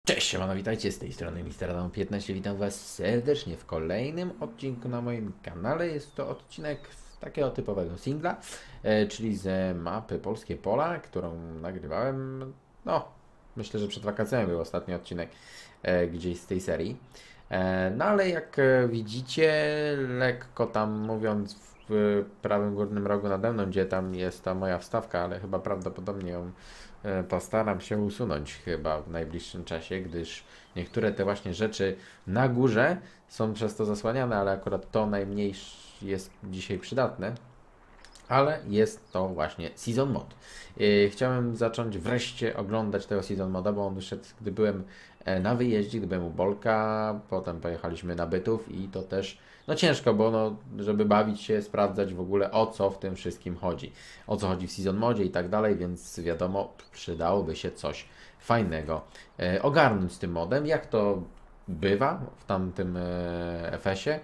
Cześć, siemano, witajcie, z tej strony Mister Adam 15. Witam Was serdecznie w kolejnym odcinku na moim kanale. Jest to odcinek z takiego typowego singla, czyli z mapy Polskie Pola, którą nagrywałem, no, myślę, że przed wakacjami był ostatni odcinek gdzieś z tej serii. No ale jak widzicie, lekko tam mówiąc w prawym górnym rogu nade mną, gdzie tam jest ta moja wstawka, ale chyba prawdopodobnie ją postaram się usunąć chyba w najbliższym czasie, gdyż niektóre te właśnie rzeczy na górze są przez to zasłaniane, ale akurat to najmniej jest dzisiaj przydatne. Ale jest to właśnie Season Mod. Chciałem zacząć wreszcie oglądać tego Season Moda, bo on wyszedł, gdy byłem na wyjeździe, gdy byłem u Bolka, potem pojechaliśmy na Bytów i to też no ciężko, bo no, żeby bawić się, sprawdzać w ogóle o co w tym wszystkim chodzi. O co chodzi w Season Modzie i tak dalej, więc wiadomo, przydałoby się coś fajnego ogarnąć z tym modem. Jak to bywa w tamtym FS-ie.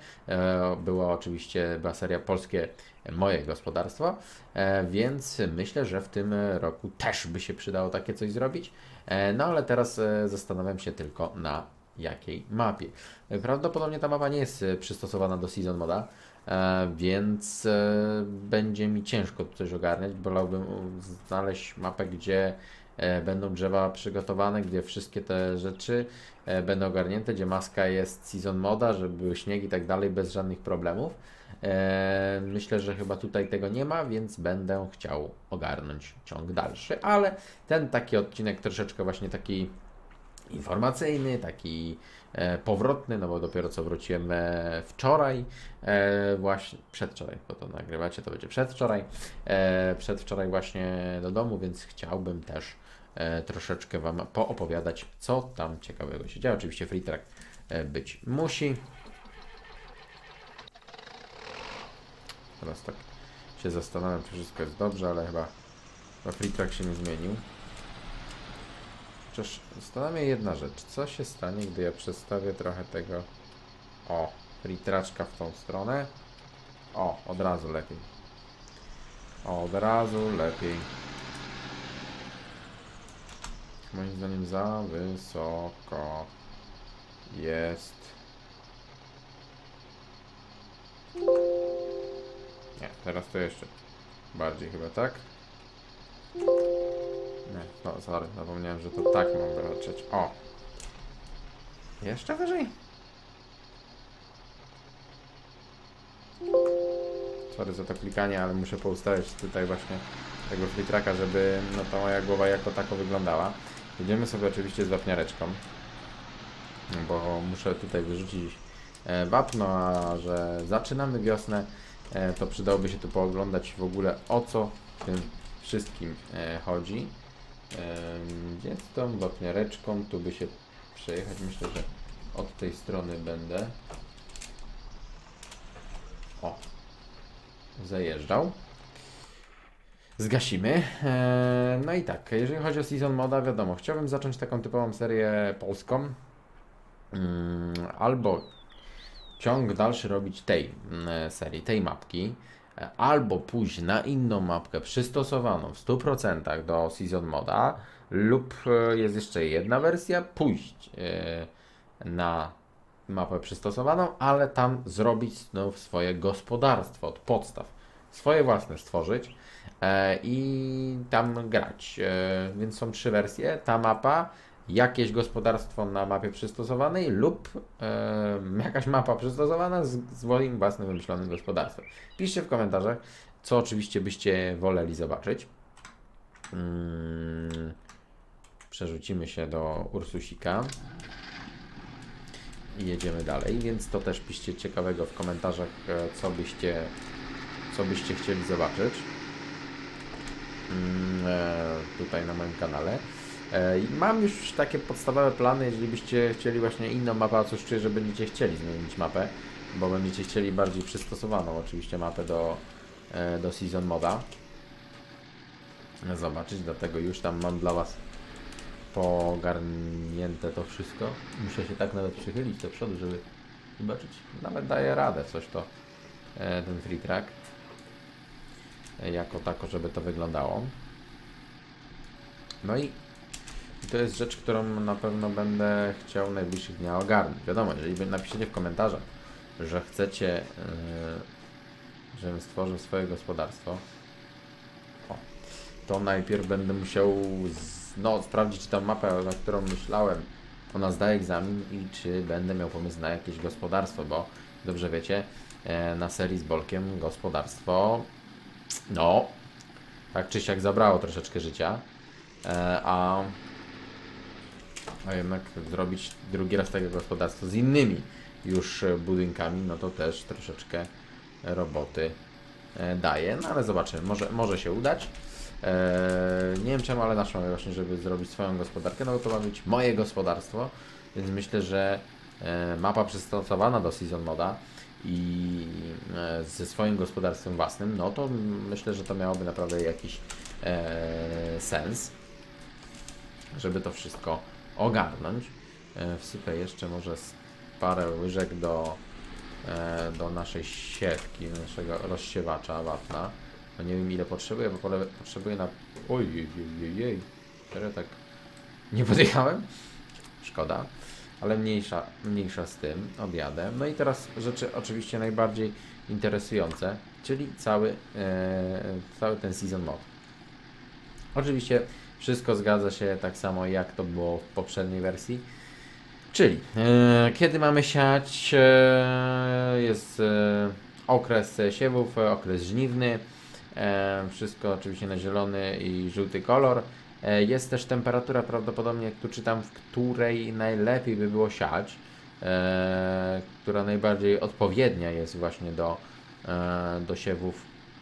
Była seria polskie Moje Gospodarstwo, więc myślę, że w tym roku też by się przydało takie coś zrobić. No ale teraz zastanawiam się tylko na jakiej mapie. Prawdopodobnie ta mapa nie jest przystosowana do Season Moda, więc będzie mi ciężko tu coś ogarniać. Wolałbym znaleźć mapę, gdzie będą drzewa przygotowane, gdzie wszystkie te rzeczy będą ogarnięte, gdzie maska jest Season Moda, żeby były śnieg i tak dalej, bez żadnych problemów. Myślę, że chyba tutaj tego nie ma, więc będę chciał ogarnąć ciąg dalszy, ale ten taki odcinek troszeczkę właśnie taki informacyjny, taki powrotny, no bo dopiero co wróciłem wczoraj, właśnie przedwczoraj, bo to nagrywacie, to będzie przedwczoraj właśnie do domu, więc chciałbym też troszeczkę Wam poopowiadać, co tam ciekawego się dzieje. Oczywiście free track być musi. Teraz tak się zastanawiam, czy wszystko jest dobrze, ale chyba free track się nie zmienił. Chociaż zastanawia mnie jedna rzecz. Co się stanie, gdy ja przestawię trochę tego... O, free traczka w tą stronę. O, od razu lepiej. Od razu lepiej. Moim zdaniem za wysoko jest. Nie, teraz to jeszcze bardziej chyba, tak? Nie, no sorry, zapomniałem, że to tak mam wylecieć. O! Jeszcze wyżej? Sorry za to klikanie, ale muszę poustawiać tutaj właśnie tego flitraka, żeby no ta moja głowa jako tako wyglądała. Jedziemy sobie oczywiście z wapniareczką, bo muszę tutaj wyrzucić wapno, a że zaczynamy wiosnę, to przydałoby się tu pooglądać w ogóle o co w tym wszystkim chodzi. Gdzie z tą wapniareczką tu by się przejechać? Myślę, że od tej strony będę zajeżdżał. Zgasimy. No i tak, jeżeli chodzi o Season Moda, wiadomo, chciałbym zacząć taką typową serię polską, albo ciąg dalszy robić tej serii, tej mapki, albo pójść na inną mapkę przystosowaną w 100% do Season Moda, lub jest jeszcze jedna wersja, pójść na mapę przystosowaną, ale tam zrobić znów swoje gospodarstwo od podstaw, swoje własne stworzyć i tam grać. Więc są trzy wersje, ta mapa, jakieś gospodarstwo na mapie przystosowanej lub jakaś mapa przystosowana z moim własnym wymyślonym gospodarstwem. Piszcie w komentarzach, co oczywiście byście woleli zobaczyć. Przerzucimy się do Ursusika i jedziemy dalej, więc to też piszcie ciekawego w komentarzach, co byście chcieli zobaczyć tutaj na moim kanale. Mam już takie podstawowe plany, jeżeli byście chcieli właśnie inną mapę, a coś czuję, że będziecie chcieli zmienić mapę, bo będziecie chcieli bardziej przystosowaną oczywiście mapę do Season Moda zobaczyć, dlatego już tam mam dla Was pogarnięte to wszystko. Muszę się tak nawet przychylić do przodu, żeby zobaczyć. Nawet daje radę coś to ten free track jako tako, żeby to wyglądało. No i I to jest rzecz, którą na pewno będę chciał w najbliższych dniach ogarnąć. Wiadomo, jeżeli napiszecie w komentarzach, że chcecie, żebym stworzył swoje gospodarstwo, to najpierw będę musiał sprawdzić, czy ta mapa, na którą myślałem, ona zdaje egzamin i czy będę miał pomysł na jakieś gospodarstwo, bo dobrze wiecie, na serii z Bolkiem gospodarstwo, no, tak czy siak zabrało troszeczkę życia, a jednak zrobić drugi raz takie gospodarstwo z innymi już budynkami, no to też troszeczkę roboty daje, no ale zobaczymy, może się udać. Nie wiem czemu, ale naszło mnie właśnie, żeby zrobić swoją gospodarkę, no bo to ma być moje gospodarstwo, więc myślę, że mapa przystosowana do Season Moda i ze swoim gospodarstwem własnym, no to myślę, że to miałoby naprawdę jakiś sens, żeby to wszystko ogarnąć. Wsypę jeszcze może parę łyżek do naszej siewki, naszego rozsiewacza wapna. No nie wiem ile potrzebuję, bo potrzebuję na... Ojej, serio tak nie podjechałem? Szkoda, ale mniejsza z tym, odjadę. No i teraz rzeczy oczywiście najbardziej interesujące, czyli cały ten Season Mod. Oczywiście wszystko zgadza się tak samo jak to było w poprzedniej wersji. Czyli kiedy mamy siać, jest okres siewów, okres żniwny, wszystko oczywiście na zielony i żółty kolor. Jest też temperatura prawdopodobnie, jak tu czytam, w której najlepiej by było siać, która najbardziej odpowiednia jest właśnie do siewów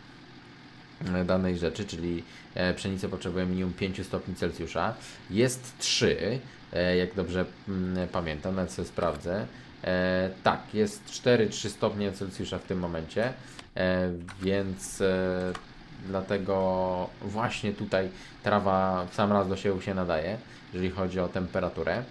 danej rzeczy, czyli pszenicę potrzebuje minimum 5 stopni Celsjusza. Jest 3, jak dobrze pamiętam, nawet sobie sprawdzę. Tak, jest 4-3 stopnie Celsjusza w tym momencie, więc dlatego właśnie tutaj trawa w sam raz do siewu się nadaje, jeżeli chodzi o temperaturę.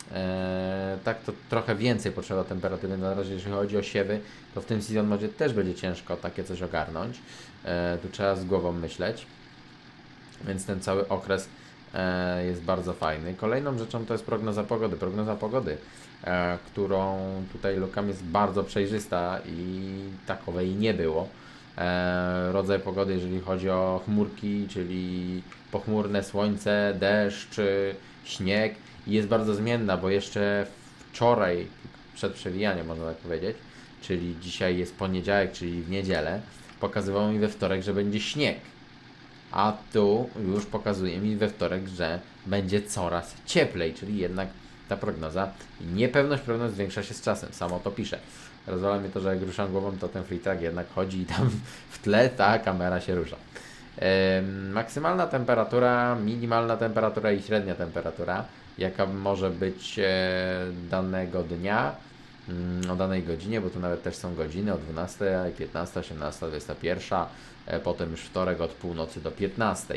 Tak to trochę więcej potrzeba temperatury na razie, jeżeli chodzi o siewy, to w tym Season Modzie też będzie ciężko takie coś ogarnąć. Tu trzeba z głową myśleć, więc ten cały okres jest bardzo fajny. Kolejną rzeczą to jest prognoza pogody. Prognoza pogody, którą tutaj Lukam jest bardzo przejrzysta i takowej nie było. Rodzaj pogody, jeżeli chodzi o chmurki, czyli pochmurne słońce, deszcz, śnieg, jest bardzo zmienna, bo jeszcze wczoraj, przed przewijaniem można tak powiedzieć, czyli dzisiaj jest poniedziałek, czyli w niedzielę, pokazywało mi we wtorek, że będzie śnieg. A tu już pokazuje mi we wtorek, że będzie coraz cieplej, czyli jednak ta prognoza i niepewność prognoz zwiększa się z czasem, samo to pisze. Rozwala mnie to, że jak ruszam głową, to ten free track jednak chodzi i tam w tle ta kamera się rusza. Maksymalna temperatura, minimalna temperatura i średnia temperatura, jaka może być danego dnia, o danej godzinie, bo tu nawet też są godziny o 12, 15, 18, 21, potem już wtorek od północy do 15.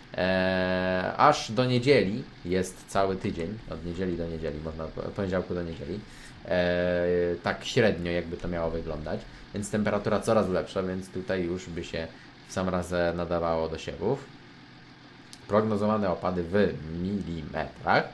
Aż do niedzieli jest cały tydzień, od niedzieli do niedzieli, można od poniedziałku do niedzieli. Tak średnio jakby to miało wyglądać, więc temperatura coraz lepsza, więc tutaj już by się w sam raz nadawało do siewów. Prognozowane opady w milimetrach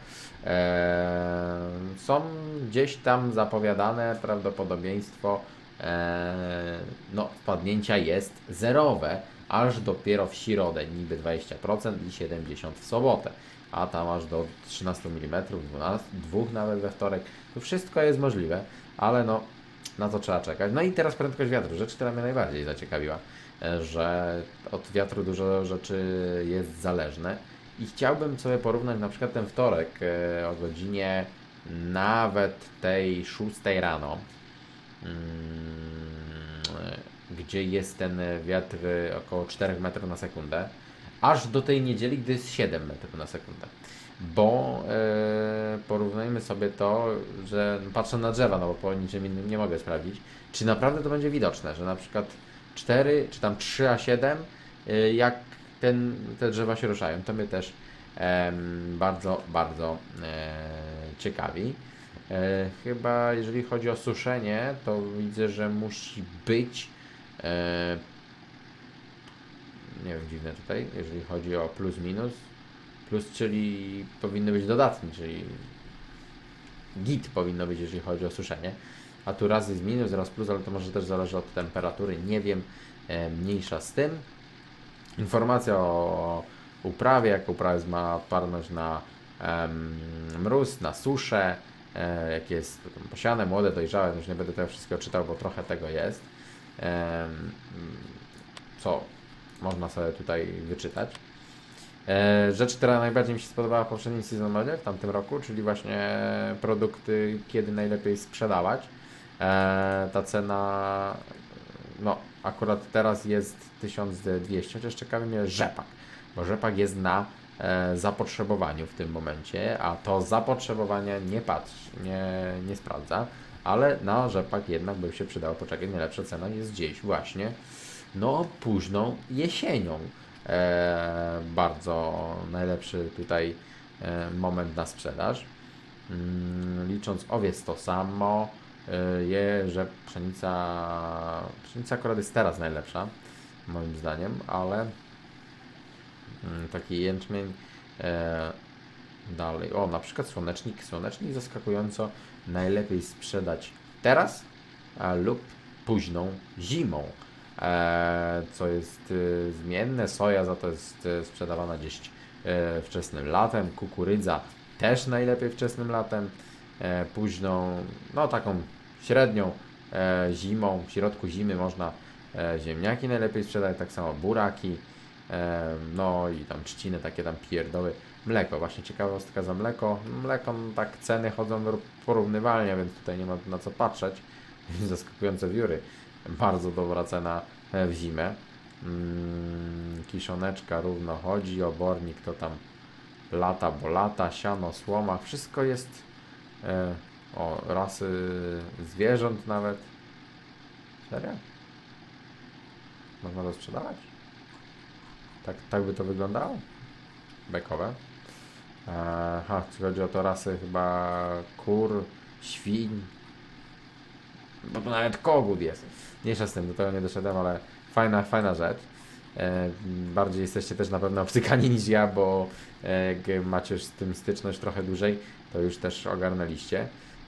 są gdzieś tam zapowiadane, prawdopodobieństwo wpadnięcia jest zerowe, aż dopiero w środę niby 20% i 70% w sobotę, a tam aż do 13 mm, 2 nawet we wtorek. To wszystko jest możliwe, ale no na to trzeba czekać. No i teraz prędkość wiatru, rzecz, która mnie najbardziej zaciekawiła, że od wiatru dużo rzeczy jest zależne i chciałbym sobie porównać na przykład ten wtorek o godzinie nawet tej 6 rano, gdzie jest ten wiatr około 4 metrów na sekundę, aż do tej niedzieli, gdy jest 7 metrów na sekundę. Bo porównajmy sobie to, że patrzę na drzewa, no bo po niczym innym nie mogę sprawdzić, czy naprawdę to będzie widoczne, że na przykład 4, czy tam 3 a 7, jak te drzewa się ruszają. To mnie też bardzo ciekawi. Chyba jeżeli chodzi o suszenie, to widzę, że musi być nie wiem, dziwne tutaj, jeżeli chodzi o plus minus plus, czyli powinny być dodatni, czyli git powinno być, jeżeli chodzi o suszenie. A tu raz jest minus, raz plus, ale to może też zależy od temperatury, nie wiem, mniejsza z tym. Informacja o uprawie, jak uprawa ma odporność na mróz, na suszę, jak jest posiane, młode, dojrzałe, już nie będę tego wszystkiego czytał, bo trochę tego jest, co można sobie tutaj wyczytać. Rzecz, która najbardziej mi się spodobała w poprzednim sezonie, w tamtym roku, czyli właśnie produkty, kiedy najlepiej sprzedawać. Ta cena, no akurat teraz jest 1200, chociaż ciekawi mnie rzepak, bo rzepak jest na zapotrzebowaniu w tym momencie, a to zapotrzebowania nie patrzy, nie sprawdza, ale na rzepak jednak by się przydało poczekać. Najlepsza cena jest gdzieś właśnie, no późną jesienią. Bardzo najlepszy tutaj moment na sprzedaż. Licząc owiec to samo, że pszenica akurat jest teraz najlepsza moim zdaniem, ale taki jęczmień dalej, o na przykład słonecznik zaskakująco najlepiej sprzedać teraz lub późną zimą, co jest zmienne. Soja za to jest sprzedawana gdzieś wczesnym latem, kukurydza też najlepiej wczesnym latem, późną, no taką średnią zimą, w środku zimy można ziemniaki najlepiej sprzedać, tak samo buraki, no i tam trzciny, takie tam pierdoły. Mleko, właśnie ciekawostka za mleko. Mleko, no tak ceny chodzą porównywalnie, więc tutaj nie ma na co patrzeć. Zaskakujące wióry. Bardzo dobra cena w zimę. Kiszoneczka równo chodzi, obornik to tam lata, bo lata, siano, słoma, wszystko jest o rasy zwierząt nawet. Serio? Można to sprzedawać? Tak by to wyglądało? Bekowe. Aha, jeśli chodzi o to rasy chyba kur, świń, bo to nawet kogut jest. Mniejsza z tym, do tego nie doszedłem, ale fajna rzecz. Bardziej jesteście też na pewno obcykani niż ja, bo jak macie już z tym styczność trochę dłużej, to już też ogarnęliście.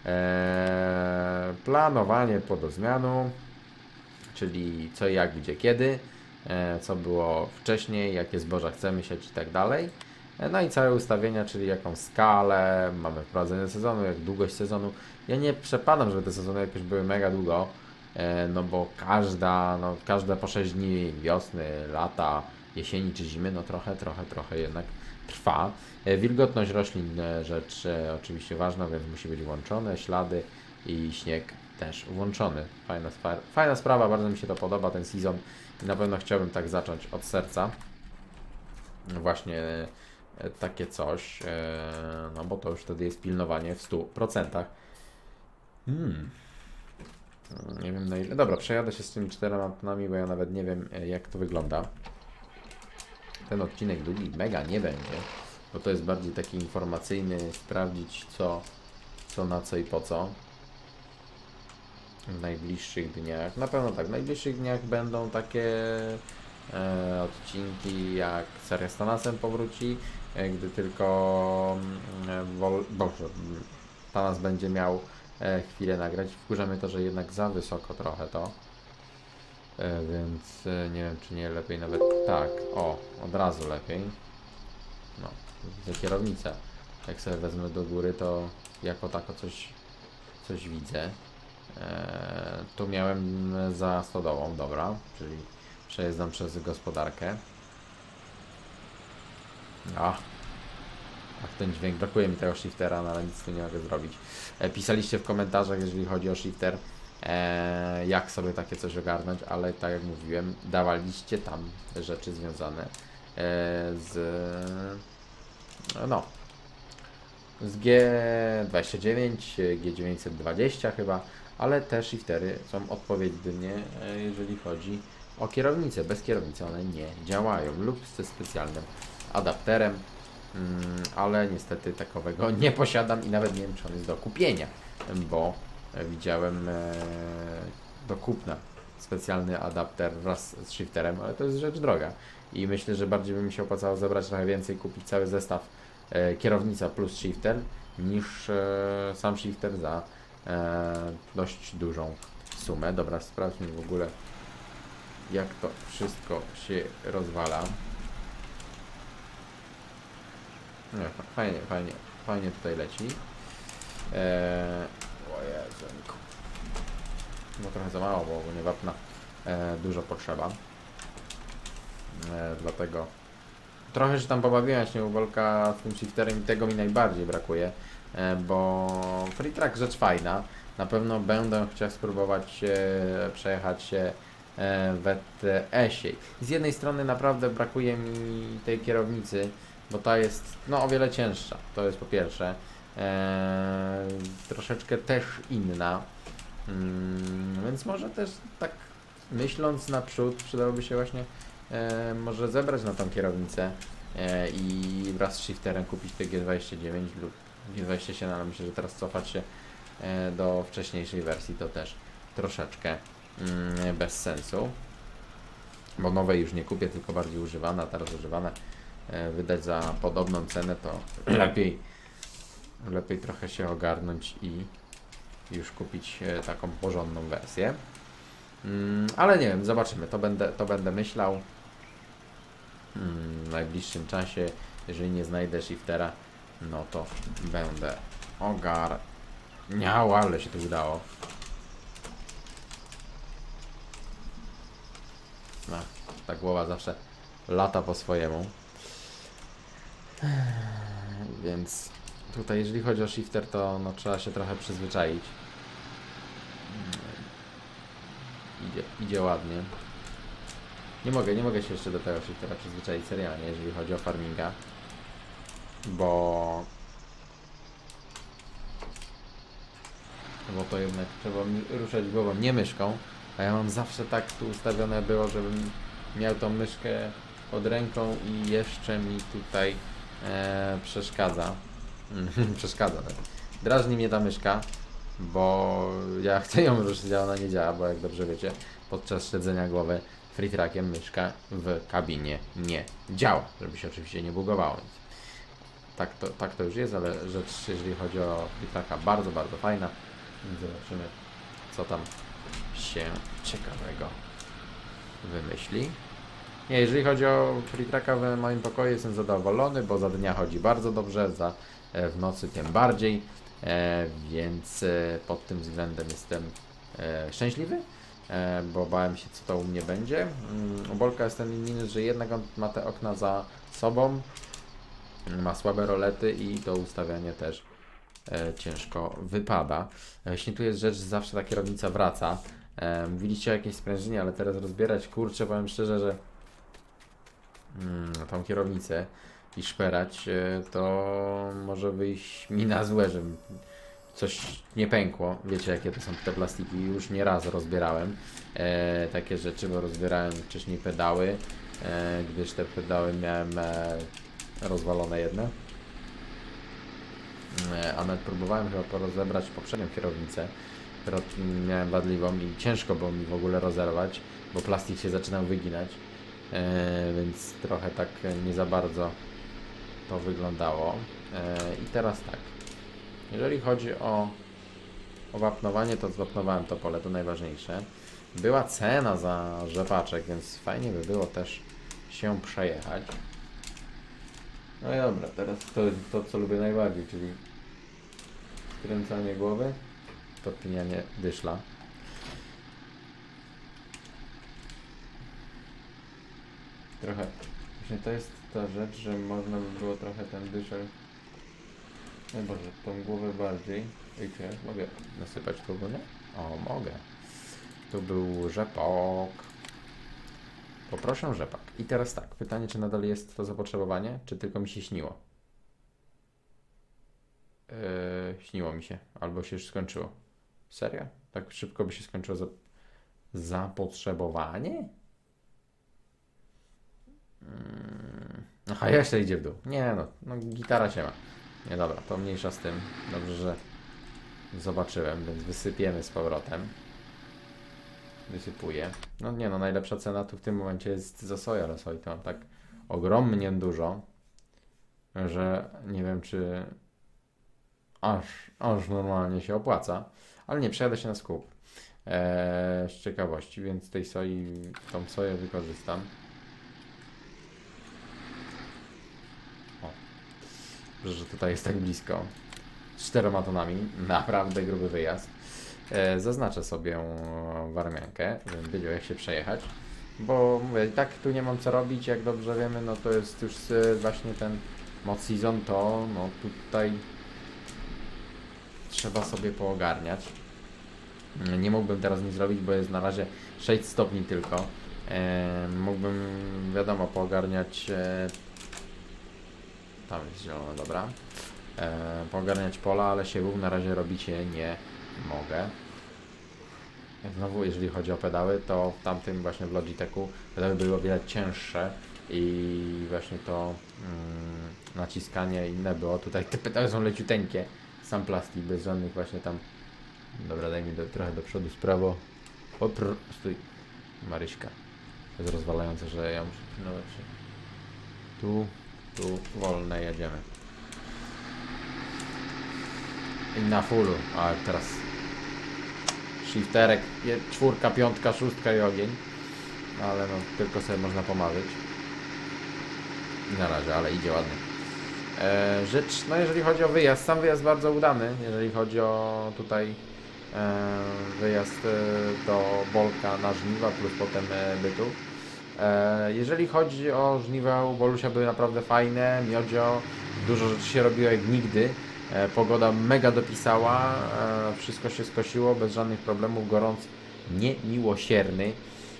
Planowanie podozmianu, czyli co, jak, gdzie, kiedy, co było wcześniej, jakie zboża chcemy siać i tak dalej. No i całe ustawienia, czyli jaką skalę, mamy wprowadzenie sezonu, jak długość sezonu. Ja nie przepadam, żeby te sezony jakoś były mega długo, no bo każde po 6 dni wiosny, lata, jesieni czy zimy, no trochę jednak trwa. Wilgotność roślin, rzecz oczywiście ważna, więc musi być włączone, ślady i śnieg też włączony. Fajna sprawa, bardzo mi się to podoba, ten sezon i na pewno chciałbym tak zacząć od serca. Właśnie takie coś, no bo to już wtedy jest pilnowanie w 100%. Nie wiem na ile. Dobra, przejadę się z tymi 4 tonami, bo ja nawet nie wiem jak to wygląda. Ten odcinek długi mega nie będzie, bo to jest bardziej taki informacyjny, sprawdzić co na co i po co. W najbliższych dniach, na pewno tak, w najbliższych dniach będą takie odcinki, jak seria z Thanasem powróci, gdy tylko Thanas będzie miał chwilę nagrać. Wkurza mnie to, że jednak za wysoko trochę to, więc nie wiem, czy nie lepiej nawet tak, od razu lepiej. No, za kierownicę, jak sobie wezmę do góry, to jako tako coś widzę. Tu miałem za stodołą, dobra, czyli przejeżdżam przez gospodarkę. Ach, ten dźwięk, brakuje mi tego shiftera, no ale nic tu nie mogę zrobić. Pisaliście w komentarzach, jeżeli chodzi o shifter, jak sobie takie coś ogarnąć, ale tak jak mówiłem, dawaliście tam rzeczy związane z G29, G920 chyba, ale te shiftery są odpowiednie, jeżeli chodzi o kierownicę. Bez kierownicy one nie działają lub ze specjalnym adapterem, ale niestety takowego nie posiadam i nawet nie wiem, czy on jest do kupienia, bo widziałem do kupna specjalny adapter wraz z shifterem, ale to jest rzecz droga i myślę, że bardziej by mi się opłacało zebrać trochę więcej, kupić cały zestaw kierownica plus shifter niż sam shifter za dość dużą sumę. Dobra, sprawdźmy w ogóle, jak to wszystko się rozwala. Nie, fajnie tutaj leci. O Jezenku. No trochę za mało, bo ogólnie wapna dużo potrzeba. Dlatego trochę się tam pobawiłem się u Bolka z tym shifterem i tego mi najbardziej brakuje, bo free track rzecz fajna. Na pewno będę chciał spróbować przejechać się w ETS-ie. Z jednej strony naprawdę brakuje mi tej kierownicy, bo ta jest no o wiele cięższa, to jest po pierwsze. Troszeczkę też inna, więc może też tak myśląc naprzód przydałoby się właśnie może zebrać na tą kierownicę i wraz z shifterem kupić te G29 lub G27, ale myślę, że teraz cofać się do wcześniejszej wersji to też troszeczkę bez sensu, bo nowe już nie kupię, tylko bardziej używane, a teraz używane wydać za podobną cenę to lepiej trochę się ogarnąć i już kupić taką porządną wersję. Ale nie wiem, zobaczymy, to będę myślał w najbliższym czasie. Jeżeli nie znajdę shiftera, no to będę ogarniał, ale się to udało. No, ta głowa zawsze lata po swojemu. Więc tutaj jeżeli chodzi o shifter, to no, trzeba się trochę przyzwyczaić. Idzie ładnie. Nie mogę się jeszcze do tego shiftera przyzwyczaić serialnie, jeżeli chodzi o farminga. Bo to jednak trzeba ruszać głową, nie myszką. A ja mam zawsze tak tu ustawione było, żebym miał tą myszkę pod ręką i jeszcze mi tutaj przeszkadza. Przeszkadza. Drażni mnie ta myszka, bo ja chcę ją ruszyć, a ona nie działa, bo jak dobrze wiecie, podczas śledzenia głowy free trackiem myszka w kabinie nie działa, żeby się oczywiście nie bugowało. Tak to już jest, ale rzecz, jeżeli chodzi o free tracka, bardzo, bardzo fajna. Zobaczymy, co tam się ciekawego wymyśli. Nie, jeżeli chodzi o free tracka w moim pokoju, jestem zadowolony, bo za dnia chodzi bardzo dobrze, w nocy tym bardziej, więc pod tym względem jestem szczęśliwy, bo bałem się, co to u mnie będzie. U Bolka jest ten minus, że jednak on ma te okna za sobą, ma słabe rolety i to ustawianie też ciężko wypada. Właśnie tu jest rzecz, że zawsze ta kierownica wraca. Mówiliście o jakiejś sprężynie, ale teraz rozbierać, kurczę, powiem szczerze, że tą kierownicę i szperać, to może wyjść mi na złe, że coś nie pękło. Wiecie, jakie to są te plastiki, już nie raz rozbierałem takie rzeczy, bo rozbierałem wcześniej pedały, gdyż te pedały miałem rozwalone jedne, a nawet próbowałem chyba rozebrać poprzednią kierownicę, którą miałem wadliwą i ciężko było mi w ogóle rozerwać, bo plastik się zaczynał wyginać, więc trochę tak nie za bardzo to wyglądało. I teraz tak, jeżeli chodzi o wapnowanie, to zwapnowałem to pole, to najważniejsze. Była cena za rzepaczek, więc fajnie by było też się przejechać. No i dobra, teraz to co lubię najbardziej, czyli skręcanie głowy, podpinanie dyszla. Trochę, właśnie to jest ta rzecz, że można by było trochę ten dyszel, no Boże, tą głowę bardziej. Wiecie, mogę nasypać tu ogólnie? O, mogę. Tu był rzepok. Poproszę rzepak. I teraz tak, pytanie, czy nadal jest to zapotrzebowanie, czy tylko mi się śniło? Śniło mi się, albo się już skończyło. Serio? Tak szybko by się skończyło zapotrzebowanie? Aha, jeszcze idzie w dół. Nie no, gitara się ma. Nie, dobra, to mniejsza z tym. Dobrze, że zobaczyłem, więc wysypiemy z powrotem. wysypuję. No nie no, najlepsza cena tu w tym momencie jest za soję, ale soi to mam tak ogromnie dużo, że nie wiem czy aż normalnie się opłaca, ale nie, przejadę się na skup z ciekawości, więc tej soi, tą soję wykorzystam. O, że tutaj jest tak blisko. Z 4 tonami, naprawdę gruby wyjazd. Zaznaczę sobie warmiankę, żebym wiedział jak się przejechać, bo mówię, i tak tu nie mam co robić, jak dobrze wiemy, no to jest już właśnie ten mod season, to no tutaj trzeba sobie poogarniać. Nie mógłbym teraz nic zrobić, bo jest na razie 6 stopni tylko. Mógłbym, wiadomo, poogarniać tam jest zielone, dobra. Poogarniać pola, ale siewów na razie robić nie mogę. Znowu, jeżeli chodzi o pedały, to w tamtym właśnie w Logitechu pedały były o wiele cięższe i właśnie to naciskanie inne było. Tutaj te pedały są leciuteńkie, sam plastik, bez żadnych właśnie tam. Dobra, daj mi trochę do przodu, z prawo. Stój, Maryśka. To jest rozwalające, że ja muszę pilnować się. Tu, wolne jedziemy. I na fullu, a teraz shifterek, 4, 5, 6 i ogień. Ale no, tylko sobie można pomarzyć. I na razie, ale idzie ładnie. Rzecz, no jeżeli chodzi o wyjazd, sam wyjazd bardzo udany, jeżeli chodzi o tutaj wyjazd do Bolka na żniwa, plus potem bytu. Jeżeli chodzi o żniwa u Bolusia, były naprawdę fajne, miodzio, dużo rzeczy się robiło jak nigdy. Pogoda mega dopisała, wszystko się skosiło bez żadnych problemów, gorąc niemiłosierny.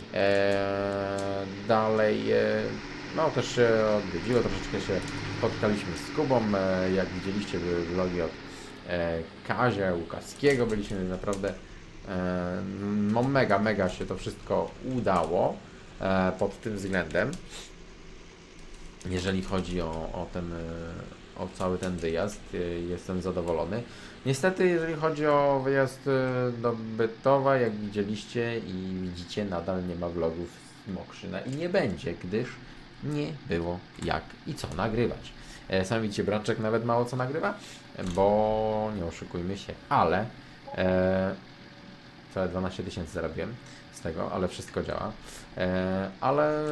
Dalej, no też się odwiedziło, troszeczkę się spotkaliśmy z Kubą, jak widzieliście były vlogi od Kazia Łukaskiego, byliśmy naprawdę, no mega się to wszystko udało pod tym względem, jeżeli chodzi o cały ten wyjazd, jestem zadowolony. Niestety, jeżeli chodzi o wyjazd do Bytowa, jak widzieliście i widzicie, nadal nie ma vlogów z Mokrzyna i nie będzie, gdyż nie było jak i co nagrywać. Sami widzicie, Braczek nawet mało co nagrywa, bo nie oszukujmy się, ale całe 12 000 zarobiłem z tego, ale wszystko działa. Ale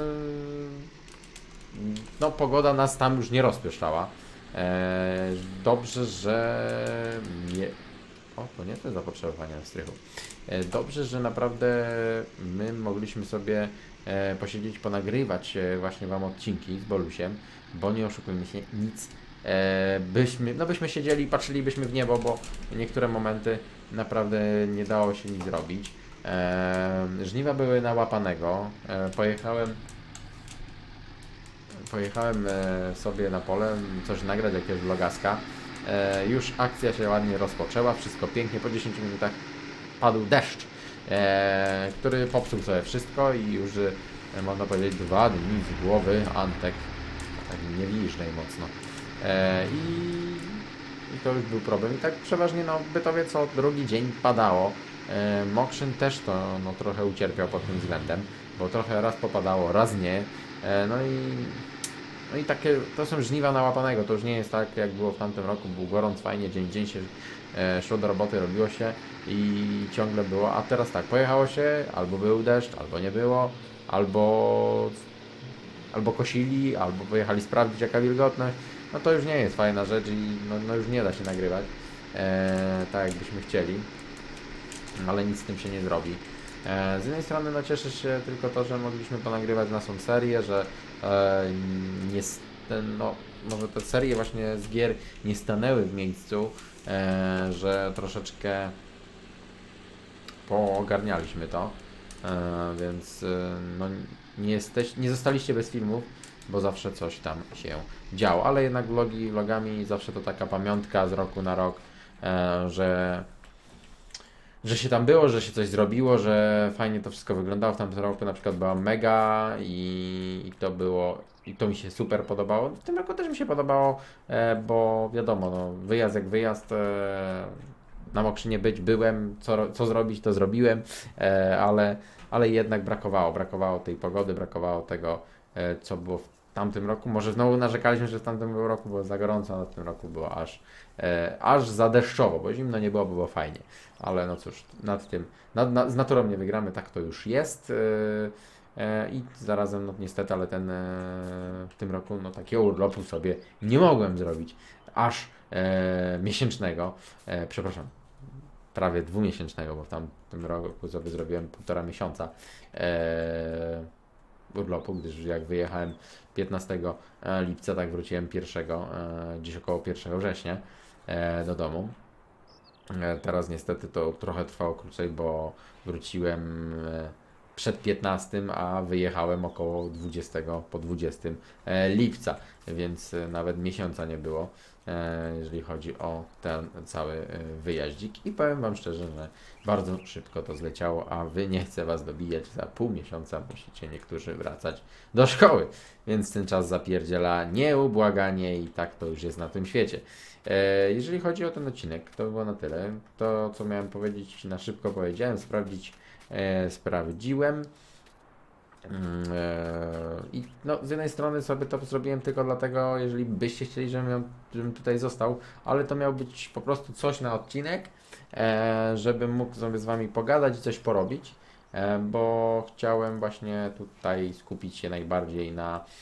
no pogoda nas tam już nie rozpieszczała. Dobrze, że nie... O, to nie to zapotrzebowanie na strychu. Dobrze, że naprawdę my mogliśmy sobie posiedzieć, ponagrywać właśnie Wam odcinki z Bolusiem, bo nie oszukujmy się, nic byśmy siedzieli i patrzylibyśmy w niebo, bo niektóre momenty naprawdę nie dało się nic zrobić. Żniwa były na łapanego. Pojechałem sobie na pole coś nagrać, jakiegoś vlogaska. Już akcja się ładnie rozpoczęła, wszystko pięknie. Po 10 minutach padł deszcz, który popsuł sobie wszystko i już można powiedzieć 2 dni z głowy Antek, tak nie wiżnej mocno. I to już był problem. I tak przeważnie no, w Bytowie co drugi dzień padało. Mokrzyn też to no, trochę ucierpiał pod tym względem, bo trochę raz popadało, raz nie. No i takie, to są żniwa na łapanego, to już nie jest tak jak było w tamtym roku, był gorąc fajnie, dzień się szło do roboty, robiło się i ciągle było, a teraz tak, pojechało się, albo był deszcz, albo nie było, albo kosili, albo pojechali sprawdzić jaka wilgotność, no to już nie jest fajna rzecz i no już nie da się nagrywać tak jakbyśmy chcieli, ale nic z tym się nie zrobi. Z jednej strony no cieszę się tylko to, że mogliśmy ponagrywać naszą serię, że może te serie właśnie z gier nie stanęły w miejscu, że troszeczkę poogarnialiśmy to, więc no, nie zostaliście bez filmów, bo zawsze coś tam się działo, ale jednak vlogami zawsze to taka pamiątka z roku na rok, że się tam było, że się coś zrobiło, że fajnie to wszystko wyglądało. W tamtym roku na przykład była mega i to mi się super podobało. W tym roku też mi się podobało, bo wiadomo, no, wyjazd jak wyjazd, na Mokrzynie być, byłem, co zrobić, to zrobiłem, ale jednak brakowało tej pogody, brakowało tego, co było w tamtym roku. Może znowu narzekaliśmy, że w tamtym roku było za gorąco, a w tym roku było aż za deszczowo, bo zimno nie było, było fajnie. Ale no cóż, z naturą nie wygramy, tak to już jest. I zarazem, no niestety, ale w tym roku, no takiego urlopu sobie nie mogłem zrobić, aż miesięcznego, przepraszam, prawie dwumiesięcznego, bo w tamtym roku sobie zrobiłem 1,5 miesiąca urlopu, gdyż jak wyjechałem 15 lipca, tak wróciłem gdzieś około 1 września do domu. Teraz niestety to trochę trwało krócej, bo wróciłem przed 15, a wyjechałem około 20, po 20 lipca, więc nawet miesiąca nie było, jeżeli chodzi o ten cały wyjaździk. I powiem Wam szczerze, że bardzo szybko to zleciało, a Wy, nie chcę Was dobijać, za pół miesiąca musicie niektórzy wracać do szkoły, więc ten czas zapierdziela nieubłaganie i tak to już jest na tym świecie. Jeżeli chodzi o ten odcinek, to było na tyle. To, co miałem powiedzieć, na szybko powiedziałem, sprawdziłem. I no, z jednej strony sobie to zrobiłem tylko dlatego, jeżeli byście chcieli, żebym tutaj został, ale to miał być po prostu coś na odcinek, żebym mógł sobie z Wami pogadać i coś porobić, bo chciałem właśnie tutaj skupić się najbardziej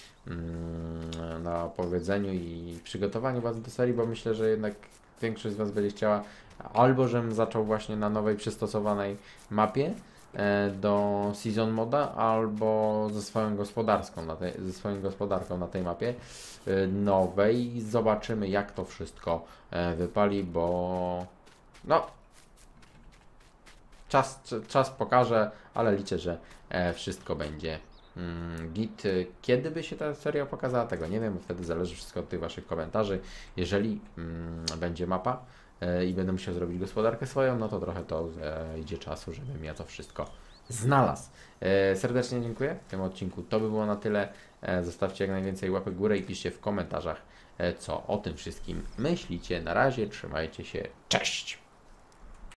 na powiedzeniu i przygotowaniu Was do serii, bo myślę, że jednak większość z Was będzie chciała albo żebym zaczął właśnie na nowej przystosowanej mapie do Season Moda, albo ze swoją gospodarką na tej mapie nowej. Zobaczymy, jak to wszystko wypali, bo no czas pokaże, ale liczę, że wszystko będzie git. Kiedy by się ta seria pokazała, tego nie wiem, bo wtedy zależy wszystko od tych Waszych komentarzy. Jeżeli będzie mapa i będę musiał zrobić gospodarkę swoją, no to trochę to idzie czasu, żebym ja to wszystko znalazł. Serdecznie dziękuję w tym odcinku. To by było na tyle. Zostawcie jak najwięcej łapek w górę i piszcie w komentarzach, co o tym wszystkim myślicie. Na razie, trzymajcie się, cześć!